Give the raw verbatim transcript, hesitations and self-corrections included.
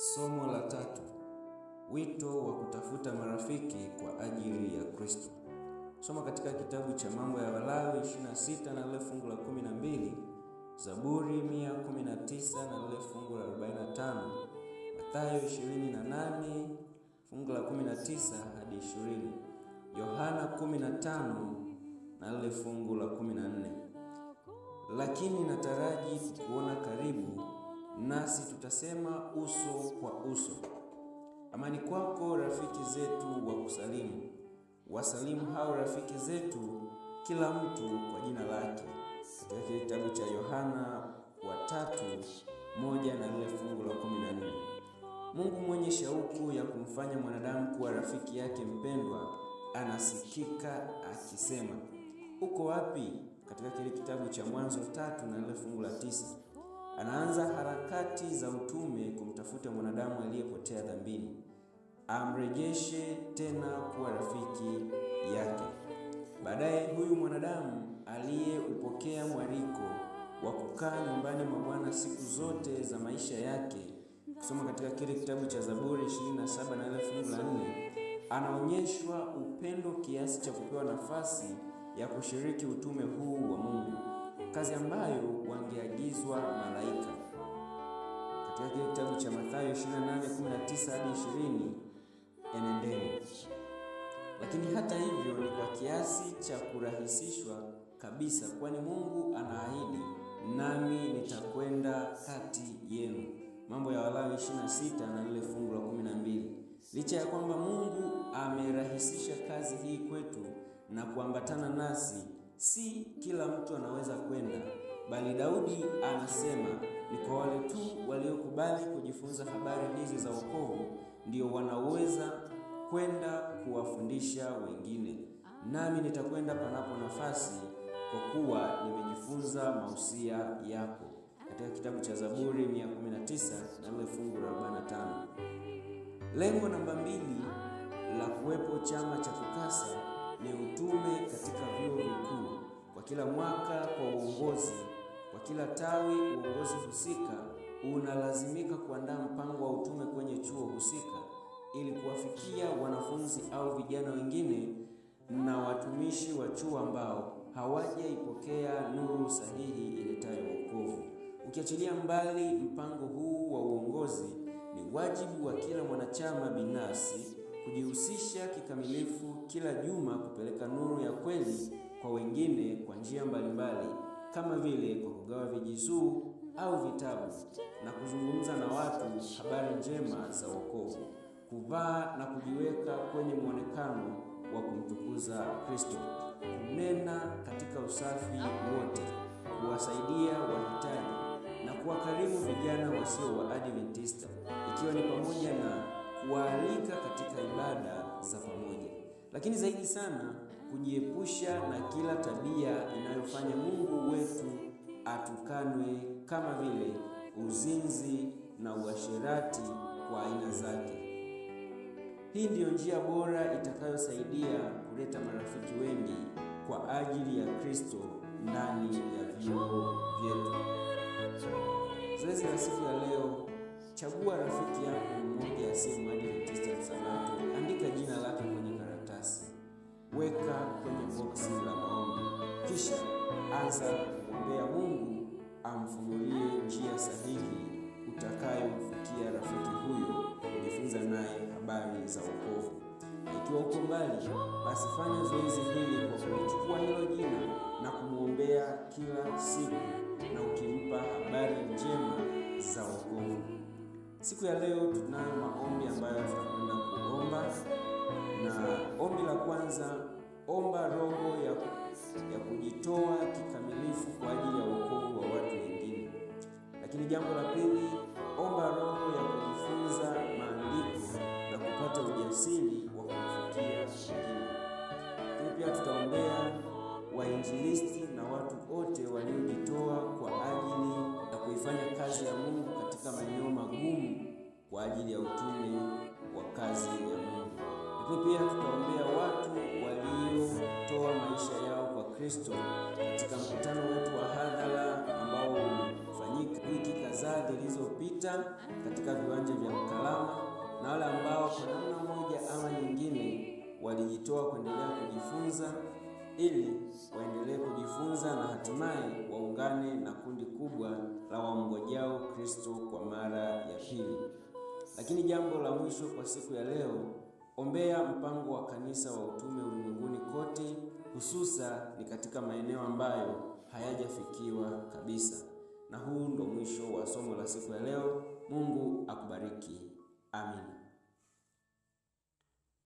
Somo la tatu. Wito wa kutafuta marafiki kwa ajili ya Kristo. Soma katika kitabu cha Mambo ya Walawi ishirini na sita na ile fungu la kumi na mbili, Zaburi mia kumi na tisa na ile fungu la arobaini na tano, Mathayo ishirini na nane fungu la kumi na tisa hadi ishirini, Yohana kumi na tano na ile fungu la kumi na nne. Lakini nataraji kuona karibu, nasi tutasema uso kwa uso. Amani kwako rafiki zetu wa kusalimu. Wasalimu hao rafiki zetu kila mtu kwa jina lake. Katika kitabu cha Yohana wa tatu moja na ile fungu la kumi na nne. Mungu mwenye shauku ya kumfanya mwanadamu kuwa rafiki yake mpendwa anasikika akisema, uko wapi? Katika kile kitabu cha Mwanzo tatu na ile fungu la tisa. Anaanza harakati za utume kumtafuta mwanadamu aliyepotea dhambini, amrejeshe tena kuwa rafiki yake. Baadaye huyu mwanadamu aliyeupokea mwaliko wa kukaa nyumbani mwa Bwana siku zote za maisha yake, kusoma katika kile kitabu cha Zaburi ishirini na saba na ile fungu la nne, anaonyeshwa upendo kiasi cha kupewa nafasi ya kushiriki utume huu wa Mungu, kazi ambayo wangeagizwa malaika. Katika kile kitabu cha Mathayo ishirini na nane kumi na tisa hadi ishirini, enendeni. Lakini hata hivyo ni kwa kiasi cha kurahisishwa kabisa, kwani Mungu anaahidi, nami nitakwenda kati yenu. Mambo ya Walawi ishirini na sita na ile fungu la kumi na mbili. Licha ya kwamba Mungu amerahisisha kazi hii kwetu na kuambatana nasi, si kila mtu anaweza kwenda, bali Daudi anasema ni kwa wale tu waliokubali kujifunza habari hizi za wokovu ndio wanaweza kwenda kuwafundisha wengine. Nami nitakwenda panapo nafasi, kwa kuwa nimejifunza mausia yako. Katika kitabu cha Zaburi mia kumi na tisa na ile fungu la arobaini na tano. Lengo namba mbili la kuwepo chama cha TUCASA ni utume katika vyuo vikuu. Kwa kila mwaka kwa uongozi, kwa kila tawi uongozi husika unalazimika kuandaa mpango wa utume kwenye chuo husika ili kuwafikia wanafunzi au vijana wengine na watumishi wa chuo ambao hawajaipokea nuru sahihi iletayo wokovu. Ukiachilia mbali mpango huu wa uongozi, ni wajibu wa kila mwanachama binafsi kujihusisha kikamilifu kila juma kupeleka nuru ya kweli kwa wengine kwa njia mbalimbali, kama vile kwa kugawa vijizuu au vitabu na kuzungumza na watu habari njema za wokovu, kuvaa na kujiweka kwenye muonekano wa kumtukuza Kristo, kunena katika usafi wote, kuwasaidia wahitaji na kuwakarimu vijana wasio wa Adventista, ikiwa ni pamoja na kualika katika ibada za pamoja. Lakini zaidi sana kujiepusha na kila tabia inayofanya Mungu wetu atukanwe, kama vile uzinzi na uasherati kwa aina zake. Hii ndiyo njia bora itakayosaidia kuleta marafiki wengi kwa ajili ya Kristo ndani ya vyuo vyetu. Zoezi la siku ya leo: chagua rafiki yako mmoja asiye Mwadventista Msabato, andika jina lake kwenye karatasi, weka kwenye boksi la maombi, kisha anza kuombea Mungu amfunulie njia sahihi utakayomfikia rafiki huyo, kujifunza naye habari za wokovu. Ikiwa uko mbali, basi fanya zoezi hili kwa kuchukua hilo jina na kumuombea kila siku, na ukimpa habari njema za wokovu. Siku ya leo tunayo maombi ambayo tutakwenda kuomba. Na ombi la kwanza, omba roho ya, ya kujitoa kikamilifu kwa ajili ya wokovu wa watu wengine. Lakini jambo la pili, omba roho ya kujifunza maandiko na kupata ujasiri wa kumfikia wengine. Lakini pia tutaombea wainjilisti na watu wote waliojitoa kwa ajili ya kuifanya kazi ya Mungu katika maeneo magumu kwa ajili ya utume wa kazi ya Mungu. Lakini pia tutaombea watu waliotoa maisha yao kwa Kristo katika mkutano wetu wa hadhara ambao ulifanyika wiki kadhaa zilizopita waliopita katika viwanja vya Mkalama na wale ambao kwa namna moja ama nyingine walijitoa kuendelea kujifunza ili waendelee kujifunza na hatimaye waungane na kundi kubwa la wamngojao Kristo kwa mara ya pili. Lakini jambo la mwisho kwa siku ya leo, ombea mpango wa kanisa wa utume ulimwenguni kote, hususa ni katika maeneo ambayo hayajafikiwa kabisa. Na huu ndo mwisho wa somo la siku ya leo. Mungu akubariki. Amen.